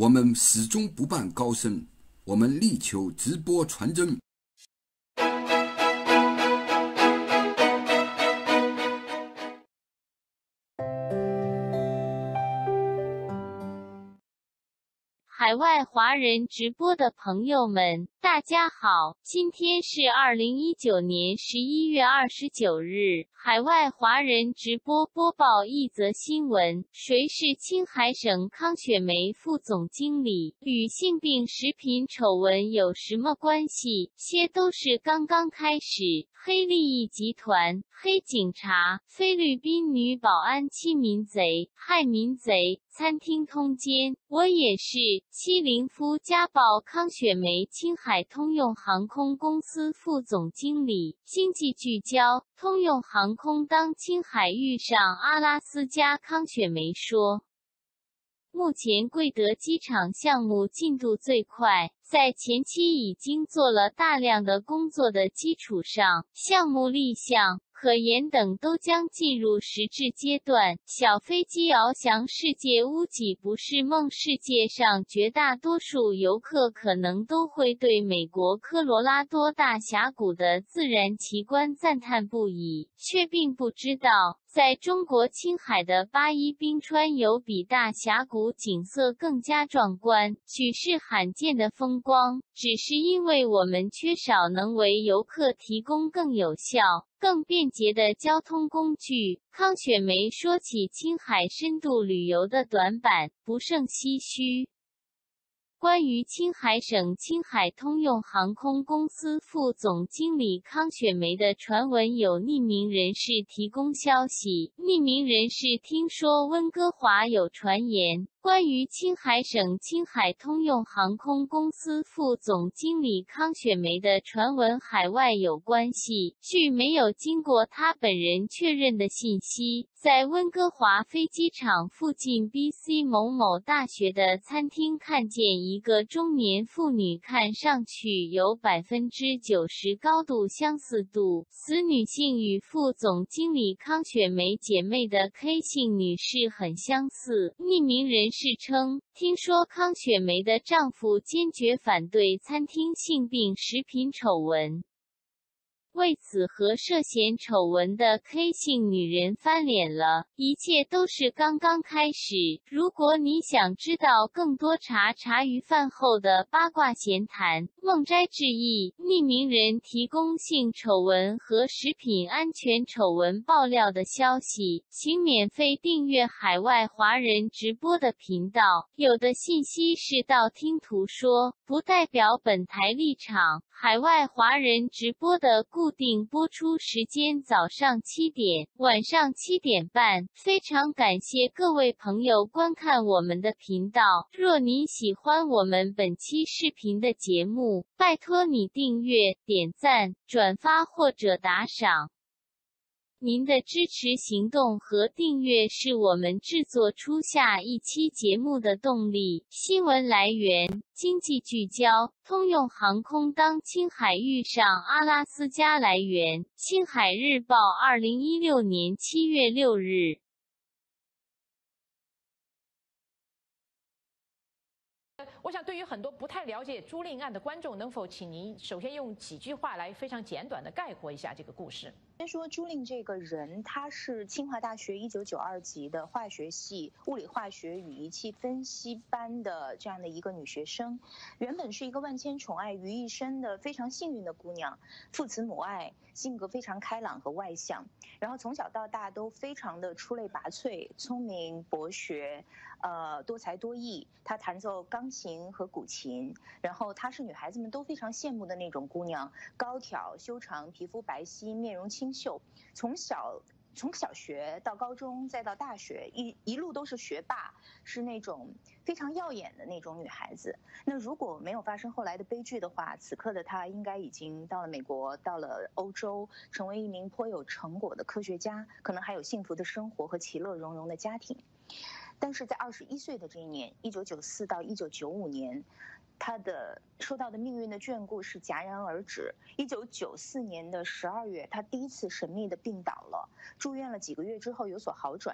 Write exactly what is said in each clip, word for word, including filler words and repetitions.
我们始终不办高升，我们力求直播传真。 海外华人直播的朋友们，大家好，今天是二零一九年十一月二十九日。海外华人直播播报一则新闻：谁是青海省康雪梅副总经理？与性病食品丑闻有什么关系？些都是刚刚开始。黑利益集团、黑警察、菲律宾女保安欺民贼、害民贼。餐厅通奸，我也是。七零夫家暴康雪梅青海通用航空公司副总经理。经济聚焦：通用航空当青海遇上阿拉斯加康雪梅说。目前贵德机场项目进度最快，在前期已经做了大量的工作的基础上，项目立项、可研等都将进入实质阶段。小飞机翱翔世界屋脊不是梦，世界上绝大多数游客可能都会对美国科罗拉多大峡谷的自然奇观赞叹不已，却并不知道，在中国青海的八一冰川有比大峡谷景色更加壮观、举世罕见的风光，只是因为我们缺少能为游客提供更有效、更便捷的交通工具。康雪梅说起青海深度旅游的短板，不胜唏嘘。关于青海省青海通用航空公司副总经理康雪梅的传闻，有匿名人士提供消息。匿名人士听说温哥华有传言，关于青海省青海通用航空公司副总经理康雪梅的传闻海外有关系。据没有经过他本人确认的信息，在温哥华飞机场附近 B C 某某大学的餐厅看见一个中年妇女，看上去有 百分之九十 高度相似度。此女性与副总经理康雪梅姐妹的 K 姓女士很相似。匿名人士称，听说康雪梅的丈夫坚决反对餐厅性病食品丑闻。为此和涉嫌丑闻的 K 姓女人翻脸了，一切都是刚刚开始。如果你想知道更多查茶余饭后的八卦闲谈，梦斋志异，匿名人提供性丑闻和食品安全丑闻爆料的消息，请免费订阅海外华人直播的频道。有的信息是道听途说，不代表本台立场。海外华人直播的固定播出时间早上七点、晚上七点半，非常感谢各位朋友观看我们的频道。若您喜欢我们本期视频的节目，拜托你订阅、点赞、转发或者打赏。您的支持行动和订阅是我们制作出下一期节目的动力。新闻来源：经济聚焦。通用航空当青海遇上阿拉斯加。来源：青海日报，二零一六年七月六日。 我想，对于很多不太了解租赁案的观众，能否请您首先用几句话来非常简短的概括一下这个故事？ 先说朱令这个人，他是清华大学一九九二级的化学系物理化学与仪器分析班的这样的一个女学生，原本是一个万千宠爱于一身的非常幸运的姑娘，父慈母爱，性格非常开朗和外向，然后从小到大都非常的出类拔萃，聪明博学，呃，多才多艺。她弹奏钢琴和古琴，然后她是女孩子们都非常羡慕的那种姑娘，高挑修长，皮肤白皙，面容清秀，从小从小学到高中再到大学，一一路都是学霸，是那种非常耀眼的那种女孩子。那如果没有发生后来的悲剧的话，此刻的她应该已经到了美国，到了欧洲，成为一名颇有成果的科学家，可能还有幸福的生活和其乐融融的家庭。但是在二十一岁的这一年，一九九四到一九九五年，他的受到的命运的眷顾是戛然而止。一九九四年的十二月，他第一次神秘的病倒了，住院了几个月之后有所好转。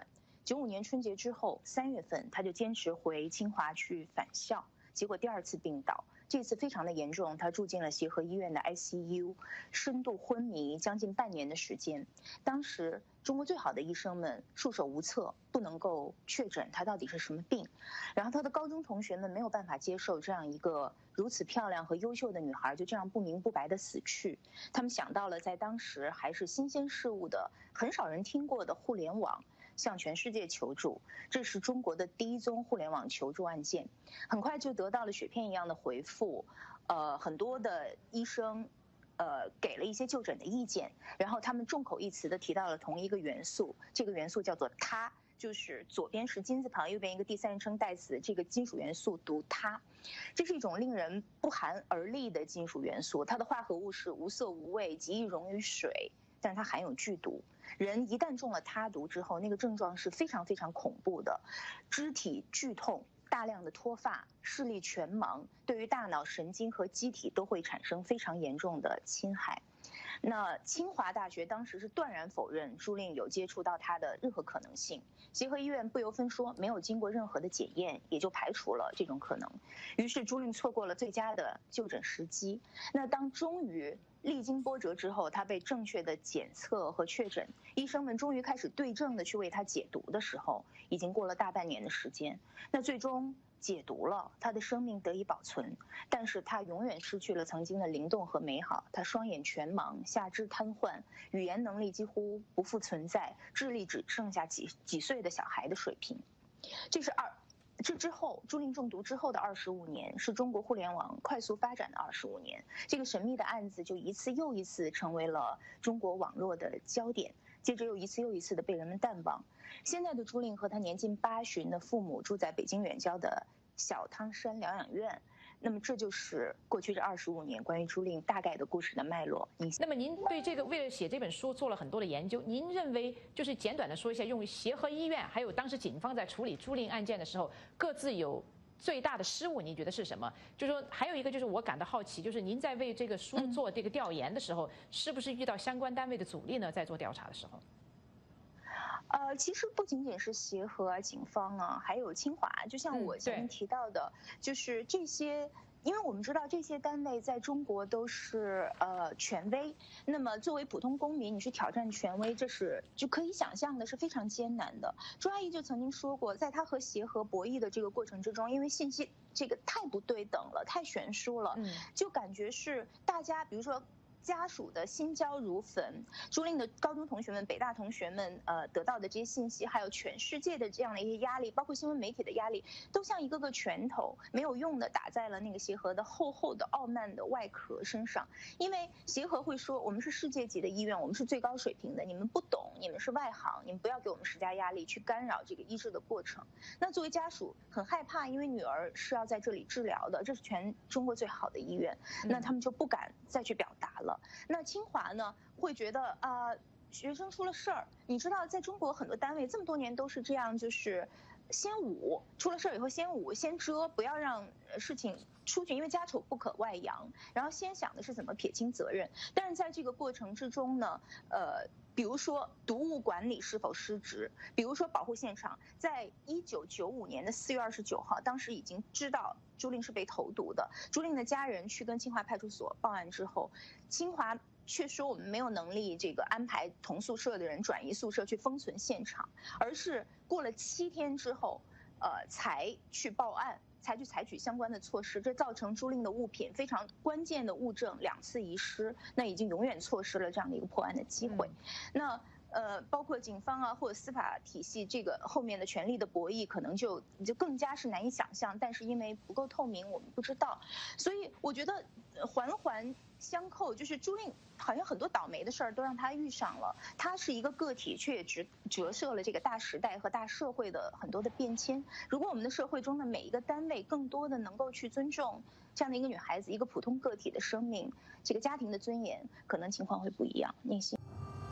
九五年春节之后，三月份他就坚持回清华去返校，结果第二次病倒，这次非常的严重，他住进了协和医院的 I C U， 深度昏迷将近半年的时间。当时中国最好的医生们束手无策，不能够确诊他到底是什么病。然后他的高中同学们没有办法接受这样一个如此漂亮和优秀的女孩就这样不明不白的死去，他们想到了在当时还是新鲜事物的、很少人听过的互联网，向全世界求助。这是中国的第一宗互联网求助案件，很快就得到了雪片一样的回复。呃，很多的医生呃给了一些就诊的意见，然后他们众口一词的提到了同一个元素，这个元素叫做它，就是左边是金字旁，右边一个第三人称代词，这个金属元素读它。这是一种令人不寒而栗的金属元素，它的化合物是无色无味，极易溶于水，但它含有剧毒。人一旦中了它毒之后，那个症状是非常非常恐怖的，肢体剧痛，大量的脱发，视力全盲，对于大脑神经和机体都会产生非常严重的侵害。那清华大学当时是断然否认朱令有接触到他的任何可能性，协和医院不由分说，没有经过任何的检验，也就排除了这种可能。于是朱令错过了最佳的就诊时机。那当终于历经波折之后，他被正确的检测和确诊，医生们终于开始对症的去为他解毒的时候，已经过了大半年的时间。那最终解毒了，他的生命得以保存，但是他永远失去了曾经的灵动和美好。他双眼全盲，下肢瘫痪，语言能力几乎不复存在，智力只剩下几几岁的小孩的水平。这是二。这之后，朱令中毒之后的二十五年，是中国互联网快速发展的二十五年。这个神秘的案子就一次又一次成为了中国网络的焦点，接着又一次又一次的被人们淡忘。现在的朱令和他年近八旬的父母住在北京远郊的小汤山疗养院。那么这就是过去这二十五年关于朱令大概的故事的脉络。你那么您对这个为了写这本书做了很多的研究，您认为就是简短的说一下，用协和医院还有当时警方在处理朱令案件的时候各自有最大的失误，您觉得是什么？就是说还有一个就是我感到好奇，就是您在为这个书做这个调研的时候，嗯、是不是遇到相关单位的阻力呢？在做调查的时候？ 呃，其实不仅仅是协和啊、警方啊，还有清华，就像我前面提到的，嗯、就是这些。因为我们知道这些单位在中国都是呃权威，那么作为普通公民，你去挑战权威，这是就可以想象的是非常艰难的。朱阿姨就曾经说过，在她和协和博弈的这个过程之中，因为信息这个太不对等了，太悬殊了，嗯、就感觉是大家，比如说。家属的心焦如焚，朱令的高中同学们、北大同学们，呃，得到的这些信息，还有全世界的这样的一些压力，包括新闻媒体的压力，都像一个个拳头，没有用的打在了那个协和的厚厚的傲慢的外壳身上。因为协和会说，我们是世界级的医院，我们是最高水平的，你们不懂，你们是外行，你们不要给我们施加压力，去干扰这个医治的过程。那作为家属很害怕，因为女儿是要在这里治疗的，这是全中国最好的医院，那他们就不敢再去表达了。那清华呢，会觉得啊、呃，学生出了事儿，你知道，在中国很多单位这么多年都是这样，就是先捂，出了事儿以后先捂，先遮，不要让事情出去，因为家丑不可外扬。然后先想的是怎么撇清责任，但是在这个过程之中呢，呃。比如说毒物管理是否失职，比如说保护现场，在一九九五年的四月二十九号，当时已经知道朱令是被投毒的。朱令的家人去跟清华派出所报案之后，清华却说我们没有能力这个安排同宿舍的人转移宿舍去封存现场，而是过了七天之后，呃，才去报案。才去采取相关的措施，这造成朱令的物品非常关键的物证两次遗失，那已经永远错失了这样的一个破案的机会。嗯、那呃，包括警方啊或者司法体系这个后面的权力的博弈，可能就就更加是难以想象。但是因为不够透明，我们不知道，所以我觉得环环相扣，就是朱令好像很多倒霉的事儿都让他遇上了。他是一个个体，却也折折射了这个大时代和大社会的很多的变迁。如果我们的社会中的每一个单位更多的能够去尊重这样的一个女孩子，一个普通个体的生命，这个家庭的尊严，可能情况会不一样。宁心。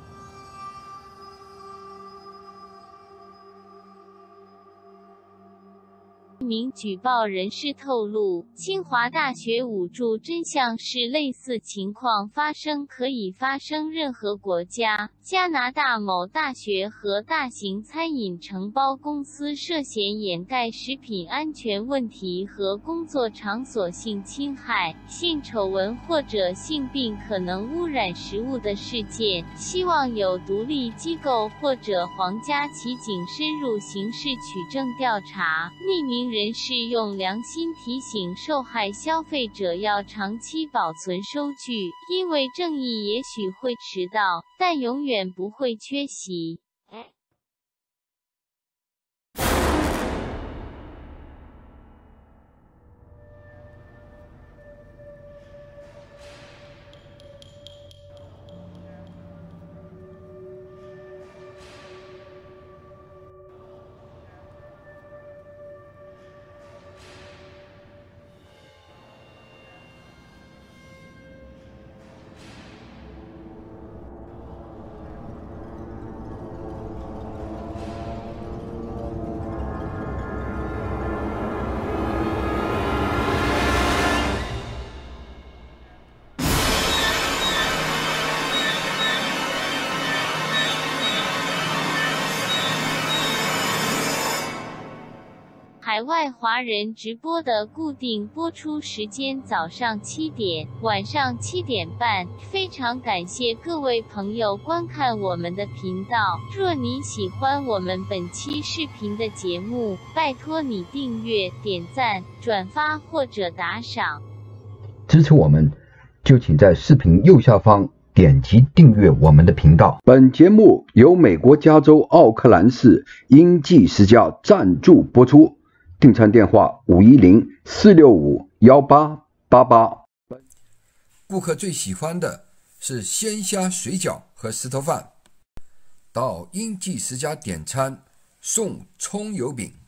一名举报人士透露，清华大学捂住真相是类似情况发生可以发生任何国家， 加拿大某大学和大型餐饮承包公司涉嫌掩盖食品安全问题和工作场所性侵害、性丑闻或者性病可能污染食物的事件，希望有独立机构或者皇家骑警深入刑事取证调查。匿名人士用良心提醒受害消费者要长期保存收据，因为正义也许会迟到，但永远不会缺席。海外华人直播的固定播出时间早上七点、晚上七点半，非常感谢各位朋友观看我们的频道。若你喜欢我们本期视频的节目，拜托你订阅、点赞、转发或者打赏。 支持我们，就请在视频右下方点击订阅我们的频道。本节目由美国加州奥克兰市英记世家赞助播出。订餐电话五一零四六五一八八八。顾客最喜欢的是鲜虾水饺和石头饭，到英记世家点餐送葱油饼。